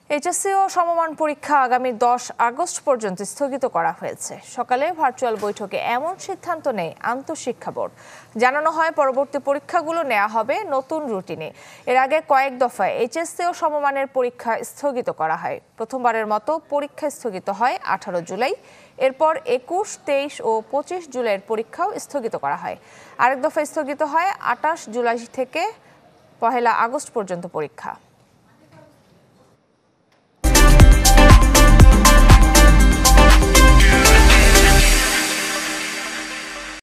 HSC ও সমমান পরীক্ষা আগামী 10 আগস্ট পর্যন্ত স্থগিত করা হয়েছে। সকালে ভার্চুয়াল বৈঠকে এমন সিদ্ধান্ত নেয় আন্তঃশিক্ষা বোর্ড। জানানো হয় পরবর্তী পরীক্ষাগুলো নেওয়া হবে নতুন রুটিনে। এর আগে কয়েক দফায় এইচএসসি ও সমমানের পরীক্ষা স্থগিত করা হয়। প্রথমবারের মতো পরীক্ষা স্থগিত হয় 18 জুলাই। এরপর 21, 23 ও 25 জুলাইয়ের পরীক্ষাও স্থগিত করা হয়। আরেক দফায় স্থগিত হয় 28 জুলাই থেকে 1 আগস্ট পর্যন্ত পরীক্ষা।